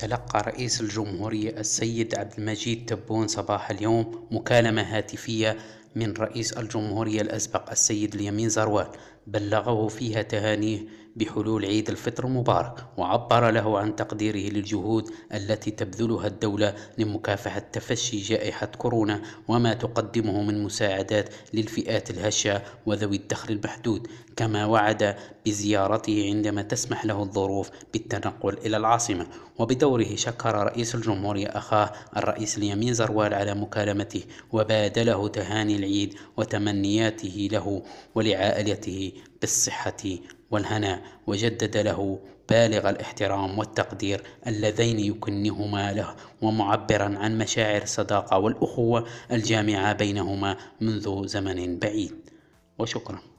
تلقى رئيس الجمهورية السيد عبد المجيد تبون صباح اليوم مكالمة هاتفية من رئيس الجمهورية الأسبق السيد اليمين زروال، بلغه فيها تهانيه بحلول عيد الفطر المبارك، وعبر له عن تقديره للجهود التي تبذلها الدولة لمكافحة تفشي جائحة كورونا وما تقدمه من مساعدات للفئات الهشة وذوي الدخل المحدود، كما وعد بزيارته عندما تسمح له الظروف بالتنقل إلى العاصمة. وبدوره شكر رئيس الجمهورية أخاه الرئيس اليمين زروال على مكالمته، وبادله تهاني العيد وتمنياته له ولعائلته بالصحة والهناء، وجدد له بالغ الاحترام والتقدير اللذين يكنهما له، ومعبرا عن مشاعر الصداقة والأخوة الجامعة بينهما منذ زمن بعيد. وشكرا.